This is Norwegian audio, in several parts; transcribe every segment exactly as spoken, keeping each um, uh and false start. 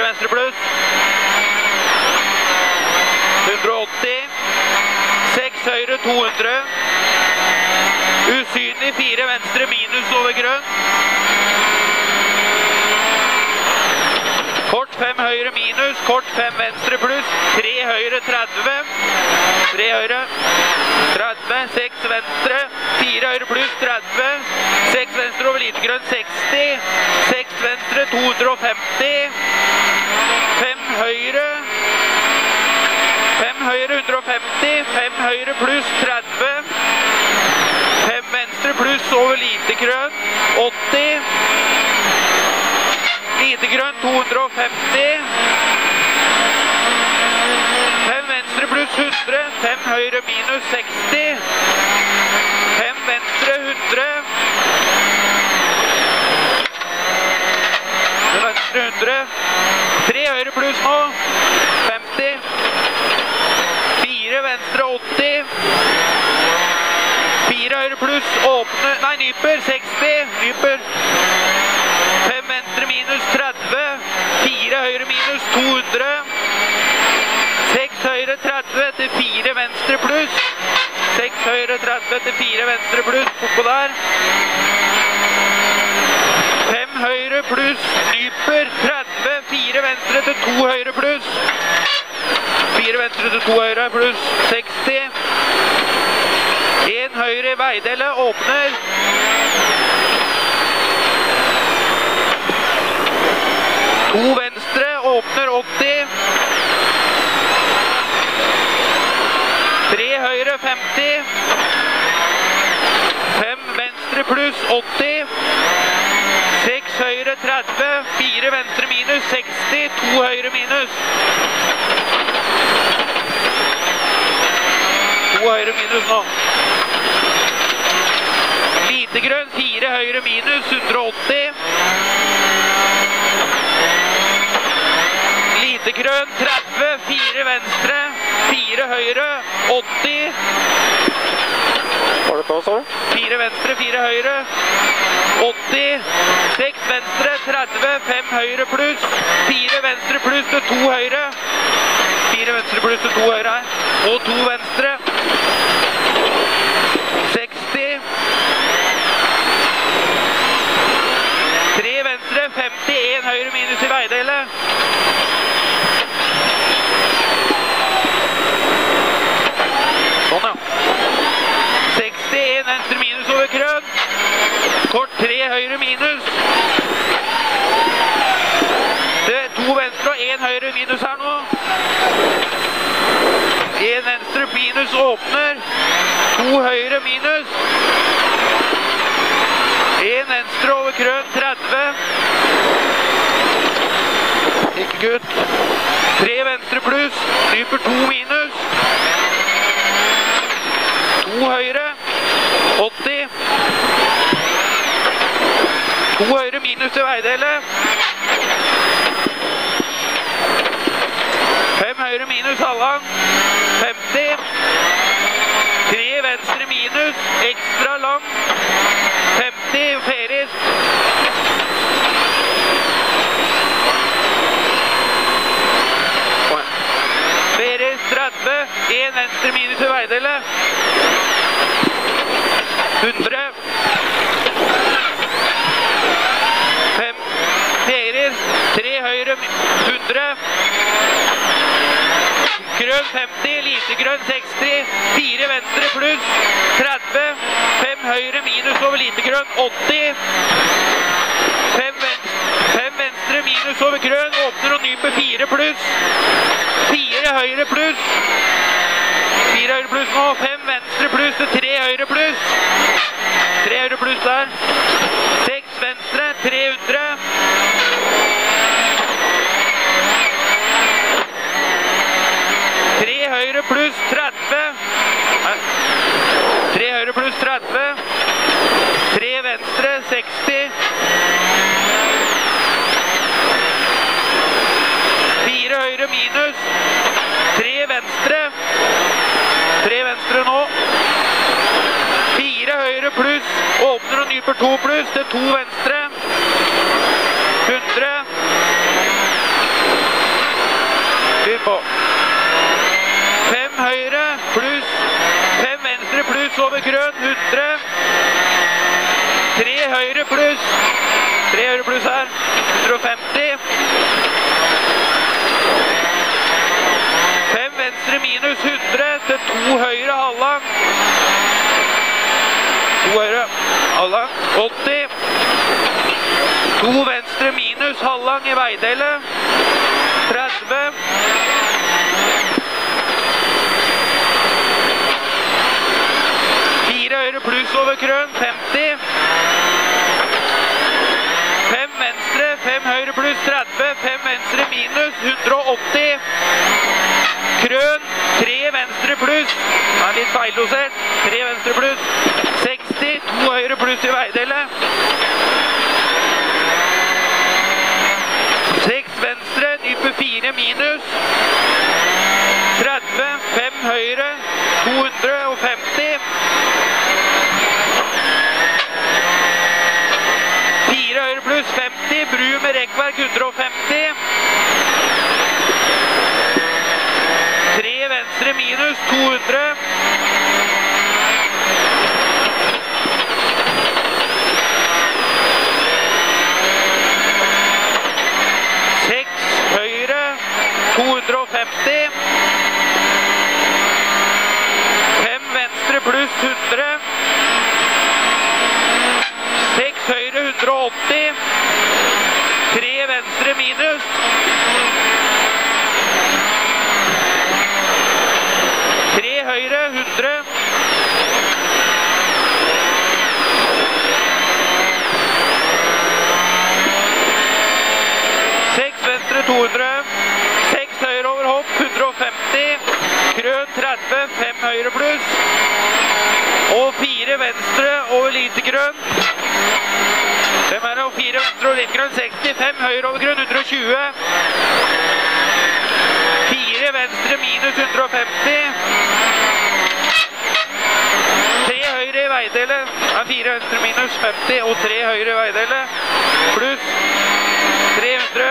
venstre pluss. hundre og åtti. seks høyre, to hundre. Usynlig, fire venstre, minus over grønn. Kort fem høyre minus, kort fem venstre pluss, tre høyre tretti, tre høyre tretti, seks venstre, fire høyre pluss tretti, seks venstre over litegrønn seksti, seks venstre to hundre og femti, fem høyre, fem høyre hundre og femti, fem høyre pluss tretti, fem venstre pluss over litegrønn åtti, litegrønn to hundre og femti, fem venstre pluss hundre, fem høyre minus seksti, fem venstre hundre, fem venstre hundre, tre høyre pluss nå, femti, fire venstre åtti, fire høyre pluss åpne, nei nyper, seksti, nyper, fem venstre minus tretti, fire høyre minus to hundre, seks høyre tretti til fire venstre pluss, seks høyre tretti til fire venstre pluss, oppå der, fem høyre pluss, nyper, tretti, fire venstre til to høyre pluss, fire venstre til to høyre pluss, seksti, en høyre i veidele, åpner, to venstre, åpner åtti, tre høyre femti, fem venstre pluss åtti, seks høyre tretti, fire venstre minus seksti, to høyre minus, to høyre minus nå, litegrønn, fire høyre minus, hundre og åtti, litegrønn, tretti, fire venstre, fire høyre, åtti, Var det på, så? fire venstre, fire høyre, åtti, seks venstre, tretti, fem høyre pluss, fire venstre pluss til to høyre, fire venstre pluss til to høyre her, og to venstre, seksti, tre venstre, femti, en høyre minus i veidele, sånn ja, seksti, en venstre minus over grønn, kort tre høyre minus, det er to venstre og en høyre minus her nå, en venstre minus åpner, to høyre minus, en venstre over grønn, tretti, ikke gutt, tre venstre pluss, nyper to minus, to høyre, åtti, to høyre minus til veidele, fem høyre minus halvlang, femti, tre venstre minus, ekstra lang, femti, Feris, Feris, tretti, en venstre minus til veidele, hundre, fem, Feris, tre høyre, hundre, grønn femti, litegrønn seksti, fire venstre pluss, tretti, fem høyre minus over litegrønn, åtti, fem venstre minus over grønn, åpner og nyper fire pluss, fire høyre pluss, fire høyre pluss nå, fem venstre pluss til tre høyre pluss, tre høyre pluss der, seks venstre, tre hundre, tre høyre pluss tretti, tre høyre pluss tretti, tre venstre seksti, fire høyre minus, tre venstre, tre venstre nå, fire høyre pluss, åpner og nyper to pluss, til to venstre, hundre, over grønn, hundre. Tre høyre pluss. Tre høyre pluss her. hundre og femti. Fem venstre minus hundre til to høyre halvlang. To høyre halvlang. åtti. To venstre minus halvlang i veidelet. tretti. Fire høyre pluss over grønn, femti. Fem venstre, fem høyre pluss, tretti. Fem venstre minus, hundre og åtti. Grønn, tre venstre pluss. Det er litt feildosert. Tre venstre pluss. seksti, to høyre pluss i veidelet. Seks venstre, nype fire minus. tretti, fem høyre, to hundre og femti. Fire høyre pluss femti, bru med rekkverk hundre og femti. Tre venstre minus to hundre. Seks høyre, to hundre og femti. Fem venstre pluss hundre. Seks høyre, hundre og åtti. Tre venstre minus. Tre høyre, hundre. Seks venstre, to hundre. Seks høyre over hopp, hundre og femti. Grønn, tretti, fem høyre pluss. Og fire venstre over lite grønn. Fem her og fire venstre over lite grønn, seksti. Fem høyre over grønn, hundre og tjue. Fire venstre minus hundre og femti. Tre høyre i veidelet. Ja, fire venstre minus femti og tre høyre i veidelet. Pluss tre hundre.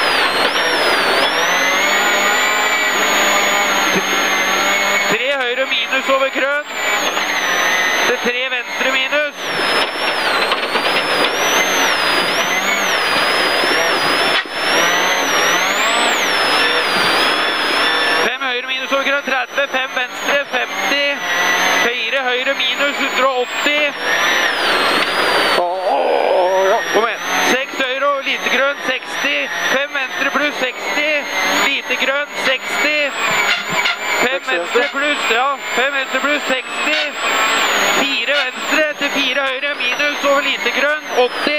Tre høyre minus over grønn. Det er tre venstre minus. Fem høyre minus over grønn, tretti. Fem venstre, femti. Fire høyre minus, hundre og åtti. Kom igjen. Seks høyre og lite grønn, seksti. Fem venstre pluss, seksti. Lite grønn, seksti. Fem venstre pluss, ja. Fem venstre pluss, seksti. Fire venstre til fire høyre, minus over lite grønn, åtti.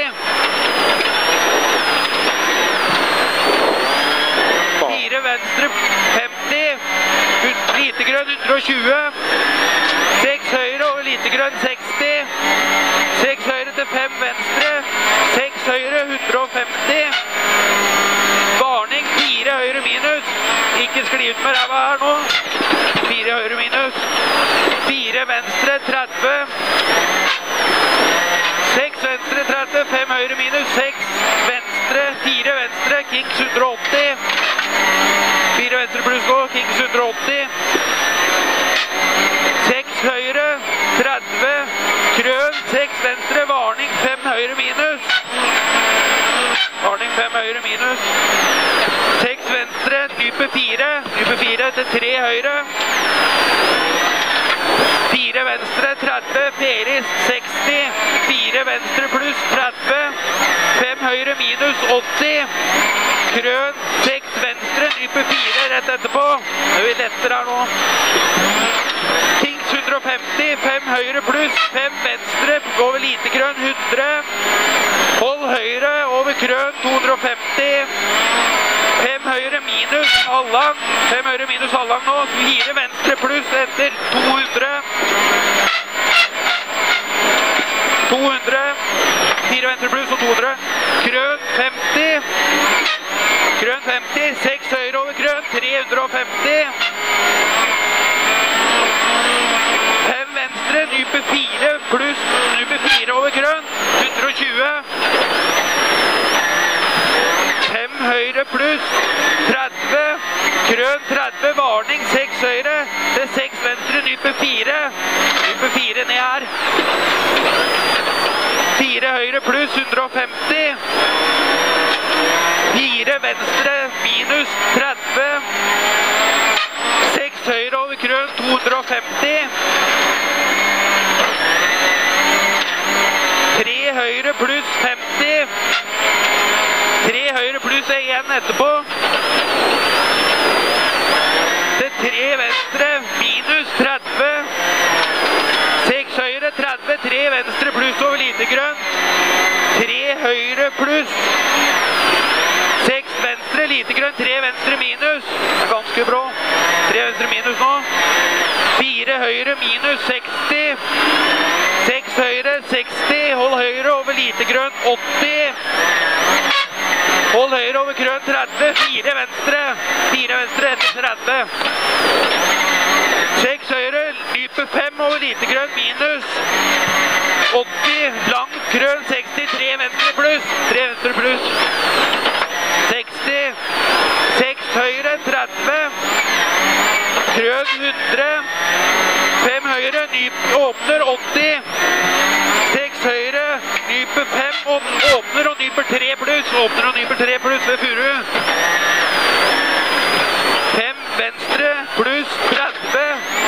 Fire venstre, femti. Lite grønn, hundre og tjue. Seks høyre over lite grønn, seksti. Seks høyre til fem venstre. Seks høyre, hundre og femti. Varning, fire høyre minus. Ikke skli ut med ræva her nå. Fire høyre minus. Fire venstre, tretti. Seks venstre, tretti. Fem høyre minus. Seks venstre, fire venstre. Kings hundre og åtti. Fire venstre pluss gå. Kings hundre og åtti. Seks høyre, tretti. Grønn, seks venstre. Varning, fem høyre minus. Varning, fem høyre minus. Seks venstre, dype fire. Dype fire til tre høyre. Fire venstre, tretti. Feris, seksti. Fire venstre pluss, tretti. Fem høyre minus, åtti. Grønn, seks venstre, dype fire rett etterpå. Det er vi lettere her nå. Kings hundre og femti, fem høyre pluss, fem venstre, over lite grønn, hundre. Hold høyre, over grønn, to hundre og femti. Fem høyre minus, halvlang. Fem høyre minus, halvlang nå. Fire venstre pluss etter, to hundre. to hundre. Fire venstre pluss og to hundre. Grønn, femti. Grønn, femti. Seks høyre over grønn, tre hundre og femti. Fem venstre, nype fire, pluss nype fire over grønn, hundre og tjue. Fem høyre pluss, tretti. Grønn, tretti, varning, seks høyre, det er seks venstre, nyper fire. Nyper fire ned her. fire høyre pluss hundre og femti. fire venstre minus tretti. seks høyre over krøn to hundre og femti. tre høyre pluss femti. tre høyre pluss én etterpå. Det tre venstre minus tretti. seks høyre tretti. tre venstre pluss over litegrønn. tre høyre pluss. seks venstre litegrønn. tre venstre minus. Ganske bra. tre venstre minus nå. fire høyre minus seksti. seks høyre seksti. Hold høyre over litegrønn åtti. Hold høyre over krøn tretti. fire venstre. fire venstre etter tretti. seks høyre. Nyper fem over litegrønn minus åtti. Lang krøn seksti. tre venstre pluss. tre venstre pluss. seksti. seks høyre tretti. Krøn hundre. fem høyre. Nyper åpner åtti. seks høyre. Nyper fem. Åpner og nyper tre pluss. Åpner og nyper tre pluss ved Furu. fem venstre pluss tretti.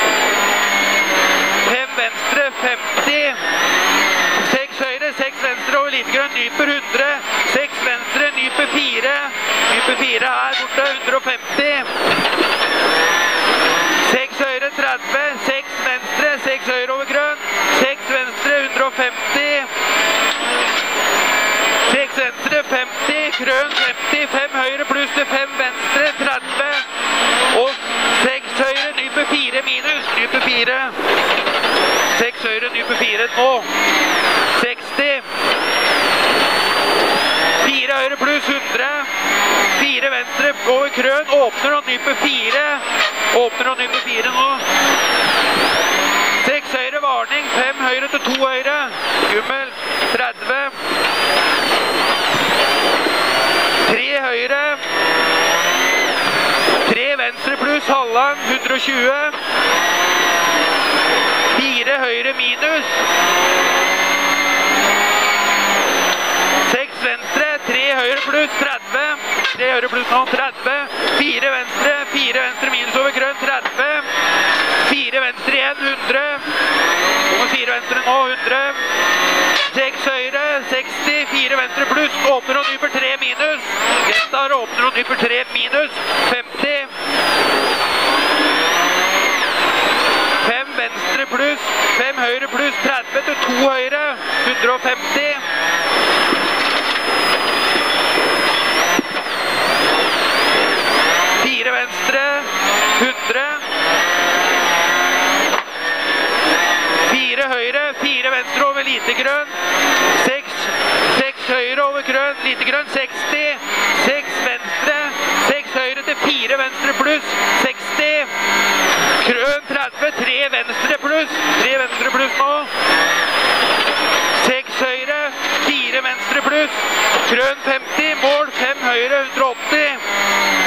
fem venstre femti. seks høyre. seks venstre over litegrønn. Nyper hundre. seks venstre. Nyper fire. Nyper fire her borte. hundre og femti. seks høyre tretti. seks venstre. seks høyre over grønn. seks venstre hundre og femti. seks venstre femti. Krøn femti. fem høyre pluss til fem venstre tretti. Og seks høyre nyper fire minus. Nyper fire. seks høyre nyper fire nå. seksti. fire høyre pluss hundre. fire venstre over krøn. Åpner og nyper fire. Åpner og nyper fire nå. seks høyre varning. fem høyre til to høyre. Gummel. tretti. tre høyre. tre venstre pluss halvlang. hundre og tjue. fire høyre minus. seks venstre. tre høyre pluss tretti. tre høyre pluss nå tretti. fire venstre. fire venstre minus over grønn tretti. fire venstre igjen hundre. Kommer fire venstre nå hundre. seks høyre seksti. fire venstre pluss. Åpner og nyper tre minus. Gjentar åpner og nyper tre minus. femti. fem venstre pluss. fem høyre pluss tretti til to høyre. hundre og femti. fire venstre. hundre. fire høyre. fire venstre over litegrønn. seks. seks høyre over grønn. Litegrønn seksti. seks venstre. seks høyre til fire venstre pluss. seksti. Krøn tretti. tre venstre pluss. tre venstre pluss nå. seks høyre. fire venstre pluss. Krøn femti. Mål fem høyre hundre og åtti.